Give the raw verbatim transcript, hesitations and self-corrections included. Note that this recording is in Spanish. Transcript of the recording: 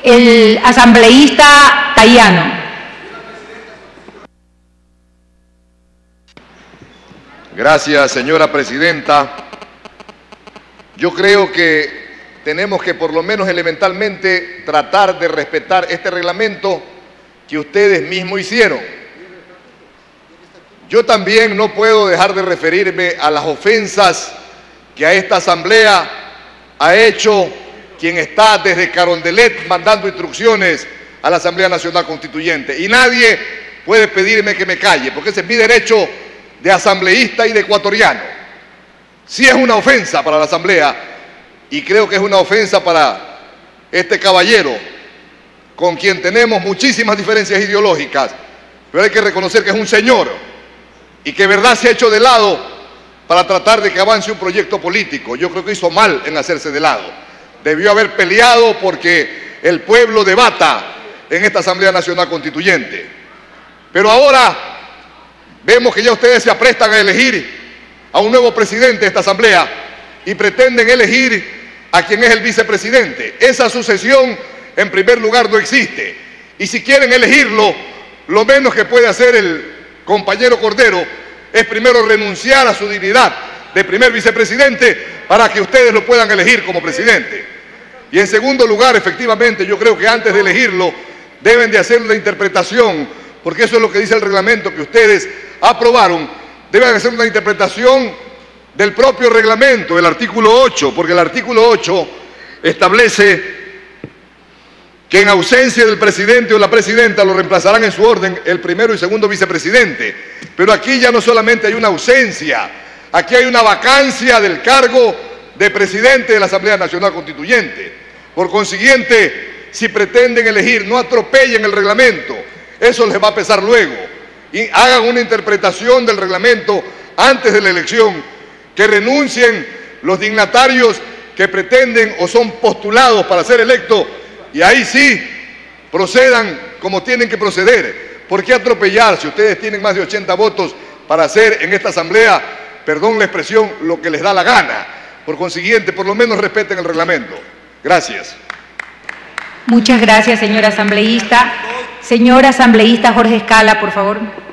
el asambleísta Tayano. Gracias, señora presidenta. Yo creo que tenemos que por lo menos elementalmente tratar de respetar este reglamento que ustedes mismos hicieron. Yo también no puedo dejar de referirme a las ofensas que a esta asamblea ha hecho quien está desde Carondelet mandando instrucciones a la Asamblea Nacional Constituyente. Y nadie puede pedirme que me calle, porque ese es mi derecho de asambleísta y de ecuatoriano. Sí es una ofensa para la asamblea, y creo que es una ofensa para este caballero, con quien tenemos muchísimas diferencias ideológicas, pero hay que reconocer que es un señor, y que verdad se ha hecho de lado para tratar de que avance un proyecto político. Yo creo que hizo mal en hacerse de lado. Debió haber peleado porque el pueblo debata en esta Asamblea Nacional Constituyente. Pero ahora vemos que ya ustedes se aprestan a elegir a un nuevo presidente de esta asamblea y pretenden elegir a quien es el vicepresidente. Esa sucesión, en primer lugar, no existe. Y si quieren elegirlo, lo menos que puede hacer el compañero Cordero es primero renunciar a su dignidad de primer vicepresidente para que ustedes lo puedan elegir como presidente. Y en segundo lugar, efectivamente, yo creo que antes de elegirlo deben de hacer una interpretación, porque eso es lo que dice el reglamento que ustedes aprobaron. Deben hacer una interpretación del propio reglamento, del artículo ocho, porque el artículo ocho establece que en ausencia del presidente o la presidenta lo reemplazarán en su orden el primero y segundo vicepresidente. Pero aquí ya no solamente hay una ausencia, aquí hay una vacancia del cargo de presidente de la Asamblea Nacional Constituyente. Por consiguiente, si pretenden elegir, no atropellen el reglamento, eso les va a pesar luego. Y hagan una interpretación del reglamento antes de la elección, que renuncien los dignatarios que pretenden o son postulados para ser electos, y ahí sí procedan como tienen que proceder. ¿Por qué atropellar si ustedes tienen más de ochenta votos para hacer en esta asamblea, perdón la expresión, lo que les da la gana? Por consiguiente, por lo menos respeten el reglamento. Gracias. Muchas gracias, señor asambleísta. Señor asambleísta Jorge Escala, por favor.